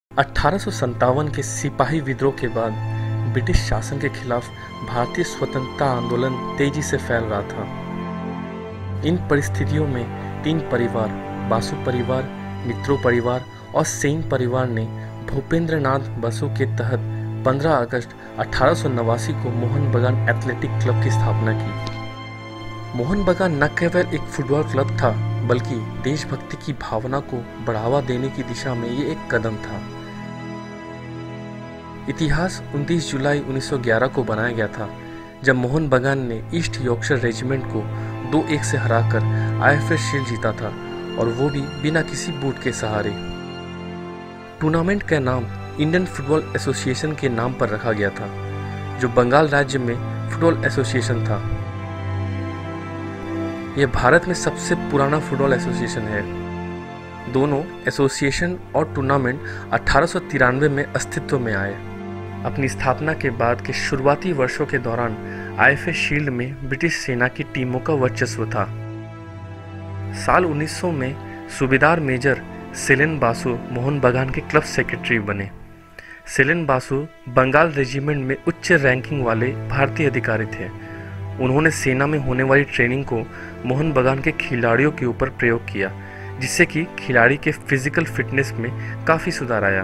1857 के सिपाही विद्रोह के बाद ब्रिटिश शासन के खिलाफ भारतीय स्वतंत्रता आंदोलन तेजी से फैल रहा था। इन परिस्थितियों में तीन परिवार, बासु परिवार, मित्रों परिवार और सेन परिवार ने भूपेंद्र नाथ बसु के तहत 15 अगस्त 1889 को मोहन बगान एथलेटिक क्लब की स्थापना की। मोहन बगान न केवल एक फुटबॉल क्लब था, बल्कि देशभक्ति की भावना को बढ़ावा देने की दिशा में ये एक कदम था। इतिहास 29 जुलाई 1911 को बनाया गया था, जब मोहन बगान ने ईस्ट यॉर्कशायर रेजिमेंट को 2-1 से हराकर आईएफए शील्ड जीता था, और वो भी बिना किसी बूट के सहारे। टूर्नामेंट का नाम इंडियन फुटबॉल एसोसिएशन के नाम पर रखा गया था, जो बंगाल राज्य में फुटबॉल एसोसिएशन था। यह भारत में सबसे पुराना फुटबॉल एसोसिएशन है। दोनों एसोसिएशन और टूर्नामेंट 1893 में अस्तित्व में आए। अपनी स्थापना के बाद के शुरुआती वर्षों के दौरान आईएफए शील्ड में ब्रिटिश सेना की टीमों का वर्चस्व था। साल 1900 में सूबेदार मेजर सेलन बासु मोहन बगान के क्लब सेक्रेटरी बने। सेलन बासु बंगाल रेजिमेंट में उच्च रैंकिंग वाले भारतीय अधिकारी थे। उन्होंने सेना में होने वाली ट्रेनिंग को मोहन बगान के खिलाड़ियों के ऊपर प्रयोग किया, जिससे कि खिलाड़ी के फिजिकल फिटनेस में काफ़ी सुधार आया।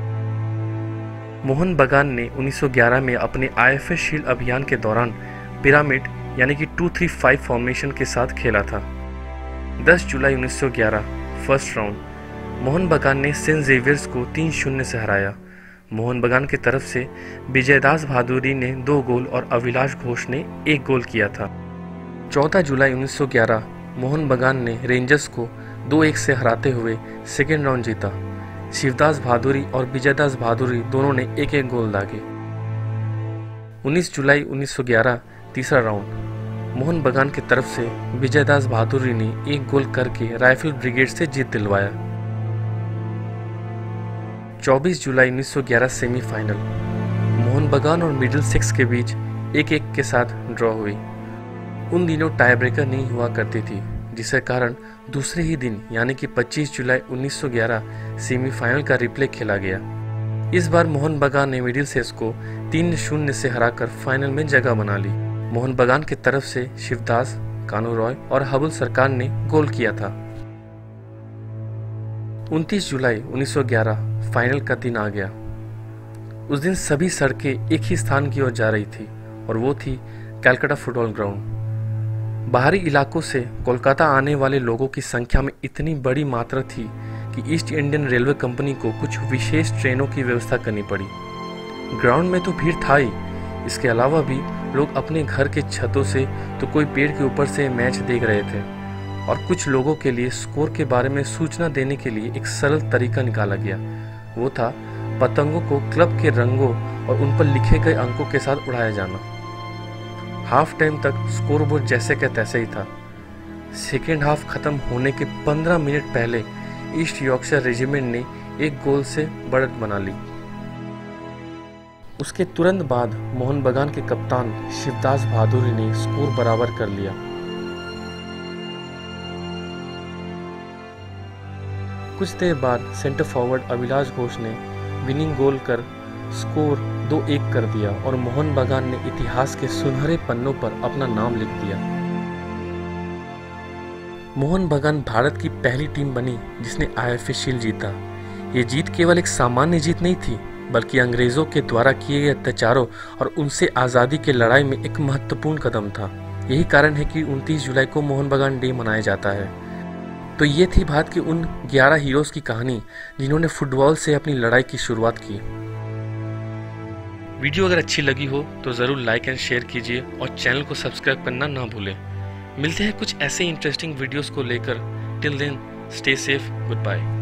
मोहन बगान ने 1911 में अपने आईएफए शील्ड अभियान के दौरान पिरामिड यानी कि 2-3-5 फॉर्मेशन के साथ खेला था। 10 जुलाई 1911 फर्स्ट राउंड मोहन बगान ने सेंट जेवियर्स को 3-0 से हराया। मोहन बगान की तरफ से विजयदास भादुरी ने 2 गोल और अभिलाष घोष ने 1 गोल किया था। 14 जुलाई 1911 मोहन बगान ने रेंजर्स को 2-1 से हराते हुए सेकेंड राउंड जीता। शिवदास भादुरी और विजयदास भादुरी दोनों ने 1-1 गोल दागे। 19 जुलाई 1911 तीसरा राउंड मोहन बगान की तरफ से विजयदास भादुरी ने 1 गोल करके राइफल ब्रिगेड से जीत दिलवाया। 24 जुलाई 1911 सेमीफाइनल मोहन बगान और मिडिल सेक्स के बीच 1-1 के साथ ड्रॉ हुई। उन दिनों टाई ब्रेकर नहीं हुआ करती थी, जिसके कारण दूसरे ही दिन यानी कि 25 जुलाई 1911 सेमीफाइनल का रिप्ले खेला गया। इस बार मोहन बगान ने मिडिल सेक्स को 3-0 से हराकर फाइनल में जगह बना ली। मोहन बगान की तरफ से शिवदास, कानू रॉय और हबुल सरकार ने गोल किया था। 29 जुलाई 1911 फाइनल का दिन आ गया। उस दिन सभी सड़कें एक ही स्थान की ओर जा रही थी, और वो थी कलकत्ता फुटबॉल ग्राउंड। बाहरी इलाकों से कोलकाता आने वाले लोगों की संख्या में इतनी बड़ी मात्रा थी कि ईस्ट इंडियन रेलवे कंपनी को कुछ विशेष ट्रेनों की व्यवस्था करनी पड़ी। ग्राउंड में तो भीड़ था ही, इसके अलावा भी लोग अपने घर के छतों से तो कोई पेड़ के ऊपर से मैच देख रहे थे, और कुछ लोगों के लिए स्कोर के बारे में सूचना देने के लिए एक सरल तरीका निकाला गया। वो था पतंगों को क्लब के रंगों और उन पर लिखे गए अंकों के साथ उड़ाया जाना। हाफ टाइम तक स्कोरबोर्ड जैसे का तैसे ही था। सेकेंड हाफ खत्म होने के 15 मिनट पहले ईस्ट यॉर्कशायर रेजिमेंट ने 1 गोल से बढ़त बना ली। उसके तुरंत बाद मोहन बगान के कप्तान शिवदास भादुरी ने स्कोर बराबर कर लिया। कुछ देर बाद सेंटर फॉरवर्ड अभिलाष घोष ने विनिंग गोल कर स्कोर 2-1 कर दिया, और मोहन बगान ने इतिहास के सुनहरे पन्नों पर अपना नाम लिख दिया। मोहन बगान भारत की पहली टीम बनी जिसने आईएफए शील्ड जीता। ये जीत केवल एक सामान्य जीत नहीं थी, बल्कि अंग्रेजों के द्वारा किए गए अत्याचारों और उनसे आज़ादी की लड़ाई में एक महत्वपूर्ण कदम था। यही कारण है कि 29 जुलाई को मोहन बगान डे मनाया जाता है। तो ये थी भारत के उन 11 हीरोज़ की कहानी जिन्होंने फुटबॉल से अपनी लड़ाई की शुरुआत की। वीडियो अगर अच्छी लगी हो तो ज़रूर लाइक एंड शेयर कीजिए, और चैनल को सब्सक्राइब करना ना भूलें। मिलते हैं कुछ ऐसे इंटरेस्टिंग वीडियोस को लेकर। Till then stay safe, good bye.